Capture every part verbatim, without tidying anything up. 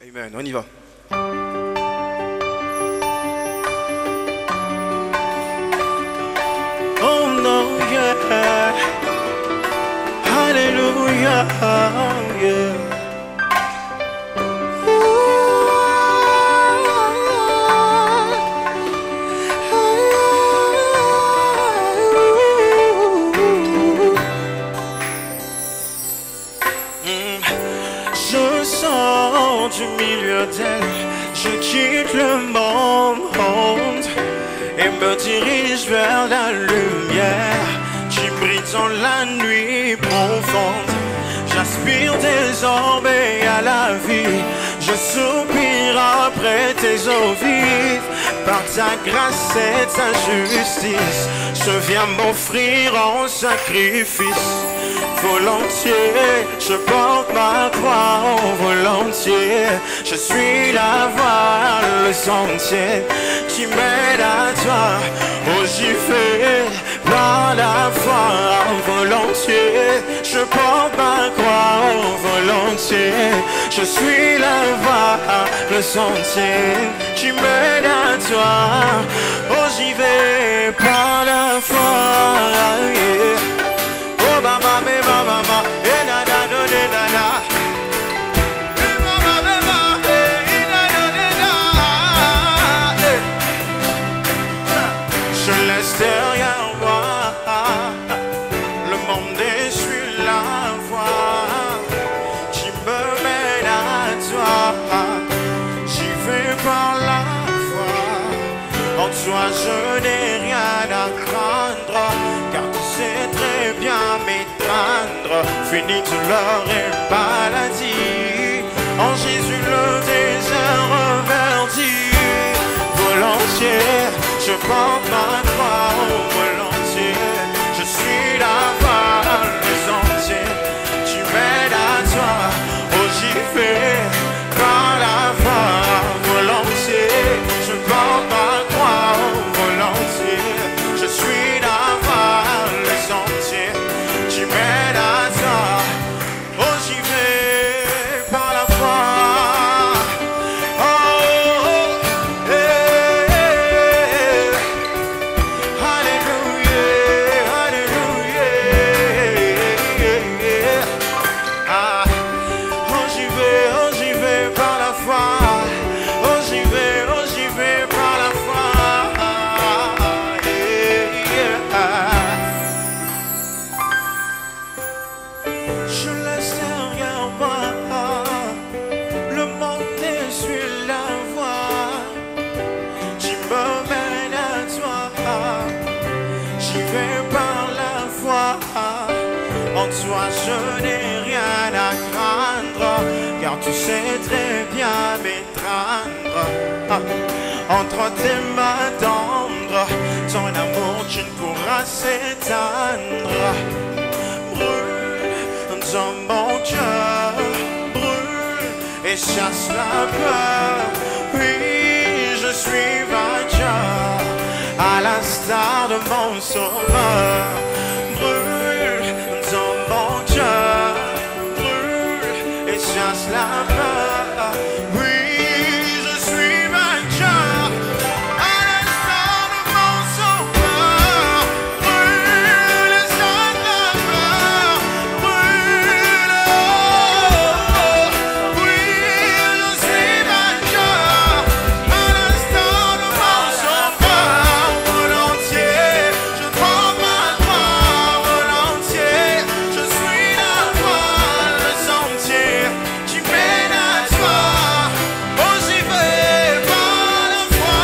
Amen, on y va. Oh no, yeah. Hallelujah, yeah. Je sors du milieu d'elle, je quitte le monde et me dirige vers la lumière qui brille dans la nuit profonde. J'aspire désormais à la vie, je soupire après tes eaux vives. Par ta grâce et ta justice, je viens m'offrir en sacrifice. Volontiers, je porte ma croix volontiers. Je suis la voie, le sentier qui mène à toi. Oh, j'y vais par la foi volontiers. Je porte ma croix volontiers. Je suis la voie, le sentier qui mène à toi. Oh, j'y vais par la foi. Yeah. Oh, mama, me mama, mama, eh, na, na, no, ne, na, na. Eh, mama, me, ma, eh, eh, na, na, ne, na. Eh. Je laisse derrière moi le monde et je suis la voie qui me mène à toi. J'y vais par la foi. En toi je n'ai rien à craindre, car tu sais très bien m'étreindre. Fini douleur et maladie, en Jésus le désert reverdit. Volontiers, je porte ma croix volontiers. Je suis la voie, le sentier qui mène à toi. Oh, j'y vais par la foi volontiers. Je porte ma croix volontiers. Je suis la voie, le sentier qui mène à toi. Oh, j'y vais par la foi. Oh, oh, eh, eh, Alléluia, Alléluia. Ah, oh, j'y vais, oh, j'y vais par la foi. Oh, j'y vais, oh, j'y vais par la foi. Je laisse derrière moi le monde et suis la voie qui me mène à toi. J'y vais par la foi. En toi je n'ai rien à craindre, car tu sais très bien m'étreindre. Entre tes mains tendres, ton amour qui ne pourra s'éteindre. Brûle dans mon cœur, brûle et chasse la peur. Oui, je suis vainqueur, à l'instar de mon sauveur. Brûle dans mon cœur, brûle et chasse la peur. Oui, je suis vainqueur, à l'instar de mon sauveur. Brûle et chasse la peur. Brûle, oh, oui, je suis vainqueur, à l'instar de mon sauveur. Volontiers, je prends ma croix volontiers. Je suis la voie, le sentier qui mène à toi. Oh, j'y vais par la foi.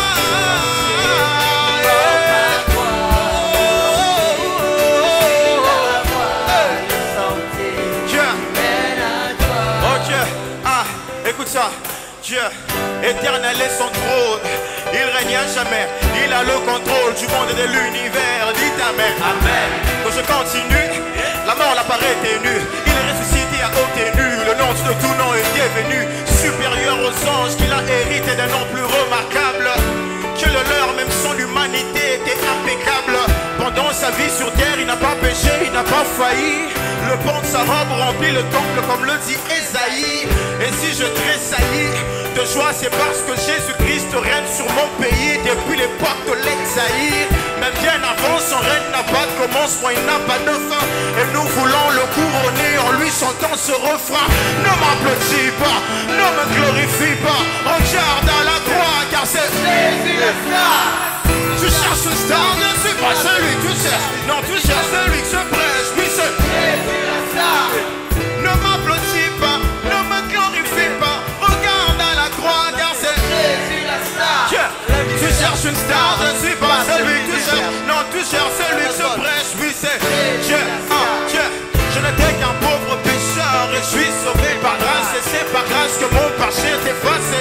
Dieu, ok, ah, écoute ça. Dieu, éternel est son trône, il règne à jamais, il a le contrôle du monde et de l'univers. Dites amen. Amen. Que je continue, la mort l'apparaît ténue, il est ressuscité à haute tenue, le nom de tout nom est devenu supérieur aux anges, qu'il a hérité d'un nom plus remarquable que le leur. Même son humanité était impeccable. Pendant sa vie sur terre, il n'a pas péché, il n'a pas failli. Le pan de sa robe remplit le temple comme le dit Ésaïe. Et si je tressaillis de joie, c'est parce que Jésus-Christ règne sur mon pays depuis l'époque de l'exaïr. Même bien avant, son règne n'a pas de commencement, il n'a pas de fin. Et nous voulons le couronner en lui chantant ce refrain. Ne m'applaudis pas, ne me glorifie pas. Regarde à la croix, car c'est Jésus le star. Tu cherches une star, ne suis pas celui que tu cherches. Non, tu cherches celui que je prêche, oui c'est Jésus le star. Ne m'applaudis pas, ne me glorifie pas. Regarde à la croix, car c'est Jésus le star. Yeah. Tu cherches une star, je ne suis pas celui que tu cherches. Non, tu cherches celui que je prêche, oui c'est Dieu. Ah, Dieu. Je n'étais qu'un pauvre pécheur et je suis sauvé par grâce. Et c'est par grâce que mon péché est effacé.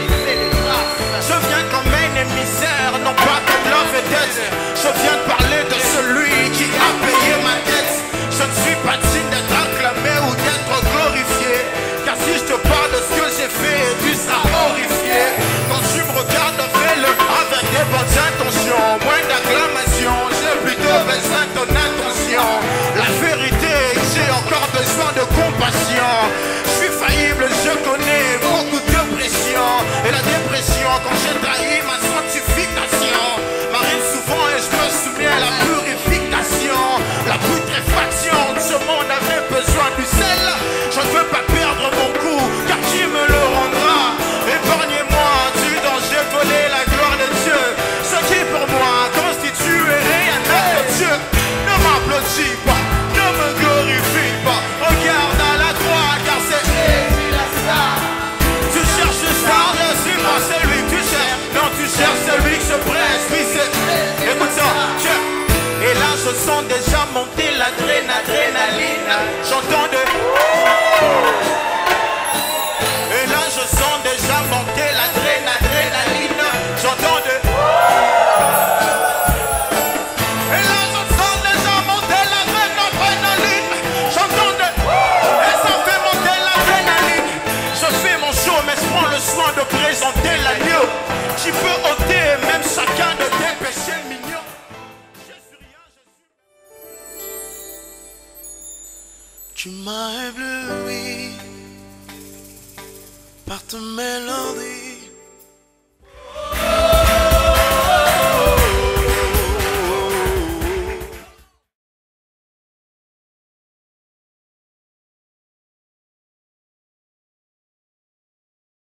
Je viens comme un émissaire, non pas comme la vedette. Je viens de parler de celui qui a payé ma dette. Je ne suis pas digne d'être acclamé ou d'être glorifié, car si je te parle de ce que j'ai fait, tu seras horrifié. Quand tu me regardes, fais-le avec des bonnes intentions. Moins d'acclamation, j'ai plutôt besoin de ton attention. La vérité, j'ai encore besoin de compassion. Je suis faillible, je connais beaucoup de pression. Et la dépression, quand j'ai trahi ma sanctification, m'arrive souvent et je me souviens la purification. La putréfaction de ce monde avait besoin du sel. Je ne veux pas perdre mon coup, car qui me le rendra? Épargnez-moi du danger, voler la gloire de Dieu. Ce qui pour moi constitue rien de Dieu. Ne m'applaudis pas, ne me glorifie pas. Regarde à la croix, car c'est Jésus la star. Tu cherches une star, je suis pas celui que tu cherches. Non, tu cherches celui que je presse. Oui, c'est... Écoute ça, Dieu. Et là je sens déjà monter l'adrénaline. J'entends de... Et là je sens déjà monter l'adrénaline. J'entends de... Et là je sens déjà monter l'adrénaline. J'entends de... Et ça fait monter l'adrénaline. Je fais mon show mais je prends le soin de présenter l'agneau qui peut ôter même chacun de tes péchés mignons. Tu m'as ébloui par ta mélodie.